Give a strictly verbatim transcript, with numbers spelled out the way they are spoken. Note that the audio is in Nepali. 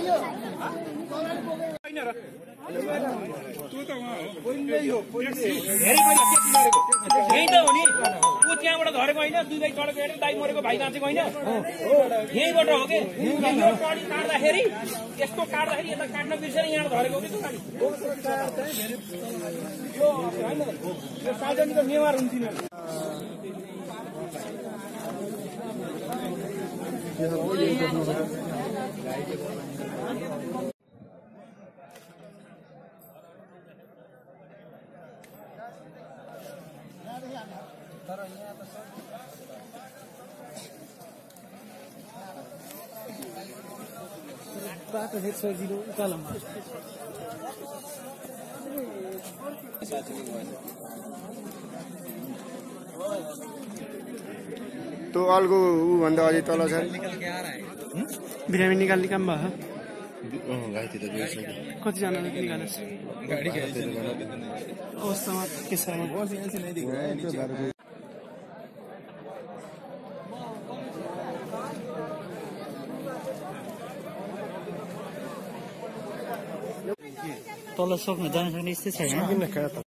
यही त हो नि ऊ त्यहाँबाट झरेको होइन दुई भाइ चढेको हेरेर दाइ मरेको भाइ बाँचेको होइन यहीँबाट हो कि यो टडी काट्दाखेरि यस्तो काट्दाखेरि यता काट्न बिर्सेर यहाँ झरेको कि गाडी यो होइन यो सार्वजनिक नेवार हुन्थेन बाटो हेर्छ सजिलो उकालोमा तो अलगो ऊ भन्दा अझै तल छ बिरामी निकाल्ने काम भयो घाइते त कतिजनाले निकाल्नु अवस्थामा के छ तल सक्नु जान सक्ने यस्तै छैन